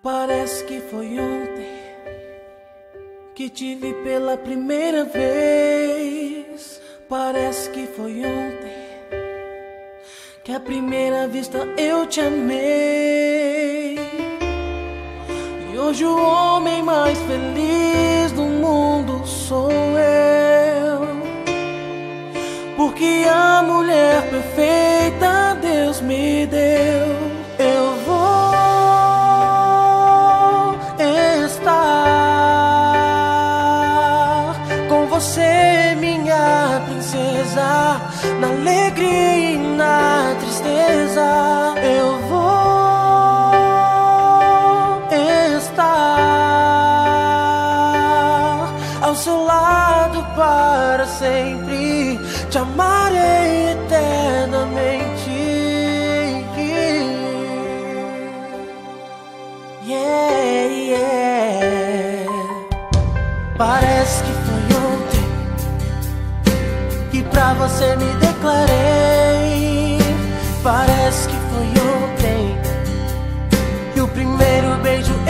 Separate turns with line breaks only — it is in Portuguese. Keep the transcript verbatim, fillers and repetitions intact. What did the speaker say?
Parece que foi ontem que te vi pela primeira vez. Parece que foi ontem que à primeira vista eu te amei. E hoje o homem mais feliz do mundo sou eu, porque a mulher perfeita Deus me deu. Eu vou estar com você, minha princesa, na alegria e na tristeza. Eu vou estar ao seu lado para sempre, te amarei eternamente. Yeah, yeah. Parece que foi ontem que pra você me declarei. Parece que foi ontem que o primeiro beijo